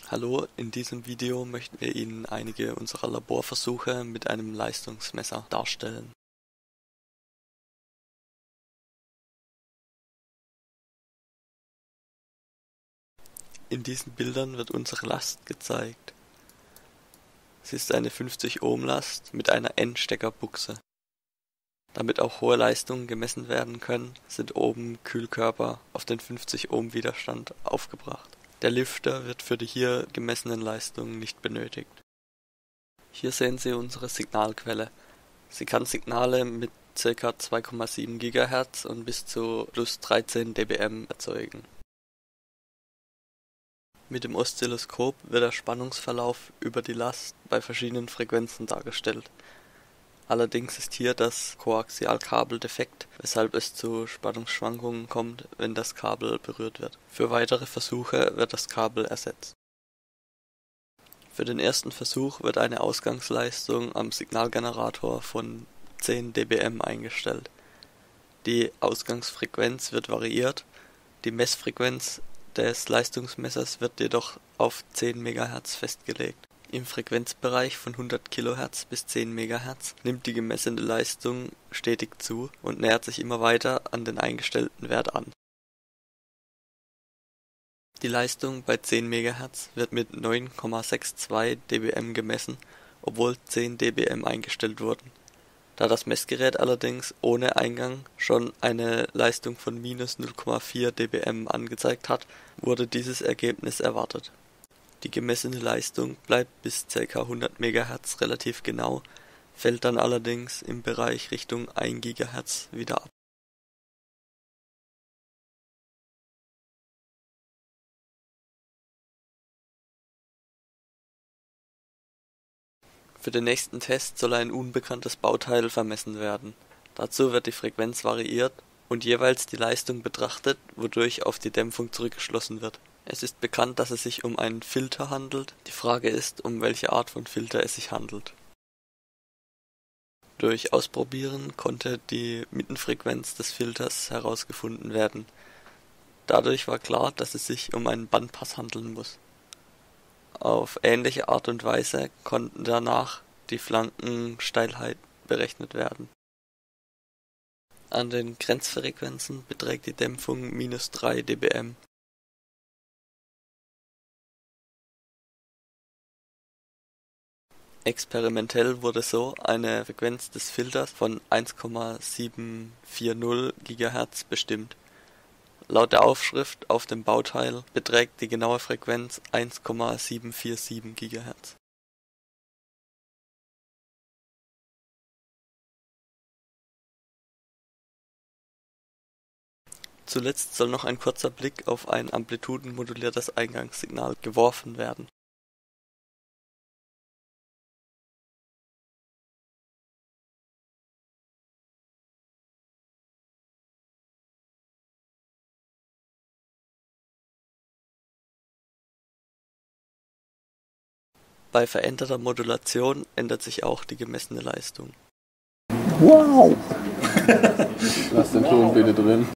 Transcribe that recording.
Hallo, in diesem Video möchten wir Ihnen einige unserer Laborversuche mit einem Leistungsmesser darstellen. In diesen Bildern wird unsere Last gezeigt. Sie ist eine 50 Ohm Last mit einer N-Steckerbuchse. Damit auch hohe Leistungen gemessen werden können, sind oben Kühlkörper auf den 50 Ohm Widerstand aufgebracht. Der Lüfter wird für die hier gemessenen Leistungen nicht benötigt. Hier sehen Sie unsere Signalquelle. Sie kann Signale mit ca. 2,7 GHz und bis zu plus 13 dBm erzeugen. Mit dem Oszilloskop wird der Spannungsverlauf über die Last bei verschiedenen Frequenzen dargestellt. Allerdings ist hier das Koaxialkabel defekt, weshalb es zu Spannungsschwankungen kommt, wenn das Kabel berührt wird. Für weitere Versuche wird das Kabel ersetzt. Für den ersten Versuch wird eine Ausgangsleistung am Signalgenerator von 10 dBm eingestellt. Die Ausgangsfrequenz wird variiert, die Messfrequenz des Leistungsmessers wird jedoch auf 10 MHz festgelegt. Im Frequenzbereich von 100 kHz bis 10 MHz nimmt die gemessene Leistung stetig zu und nähert sich immer weiter an den eingestellten Wert an. Die Leistung bei 10 MHz wird mit 9,62 dBm gemessen, obwohl 10 dBm eingestellt wurden. Da das Messgerät allerdings ohne Eingang schon eine Leistung von minus 0,4 dBm angezeigt hat, wurde dieses Ergebnis erwartet. Die gemessene Leistung bleibt bis ca. 100 MHz relativ genau, fällt dann allerdings im Bereich Richtung 1 GHz wieder ab. Für den nächsten Test soll ein unbekanntes Bauteil vermessen werden. Dazu wird die Frequenz variiert und jeweils die Leistung betrachtet, wodurch auf die Dämpfung zurückgeschlossen wird. Es ist bekannt, dass es sich um einen Filter handelt. Die Frage ist, um welche Art von Filter es sich handelt. Durch Ausprobieren konnte die Mittenfrequenz des Filters herausgefunden werden. Dadurch war klar, dass es sich um einen Bandpass handeln muss. Auf ähnliche Art und Weise konnten danach die Flankensteilheit berechnet werden. An den Grenzfrequenzen beträgt die Dämpfung minus 3 dBm. Experimentell wurde so eine Frequenz des Filters von 1,740 GHz bestimmt. Laut der Aufschrift auf dem Bauteil beträgt die genaue Frequenz 1,747 GHz. Zuletzt soll noch ein kurzer Blick auf ein amplitudenmoduliertes Eingangssignal geworfen werden. Bei veränderter Modulation ändert sich auch die gemessene Leistung. Wow! Lass den Ton bitte drin.